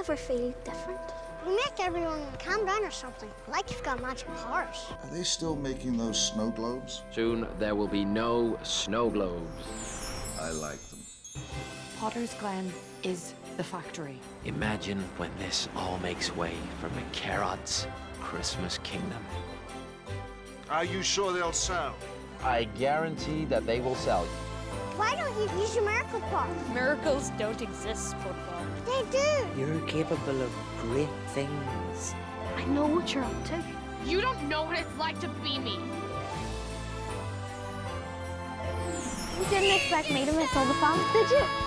ever feel different? You make everyone calm down or something, like you've got magic powers. Are they still making those snow globes? Soon there will be no snow globes. I like them. Potter's Glen is the factory. Imagine when this all makes way for McCarrod's Christmas Kingdom. Are you sure they'll sell? I guarantee that they will sell. Why don't you use your miracle pot? Miracles don't exist, football. They do. You're capable of great things. I know what you're up to. You don't know what it's like to be me. You didn't expect me to miss all the fun, did you?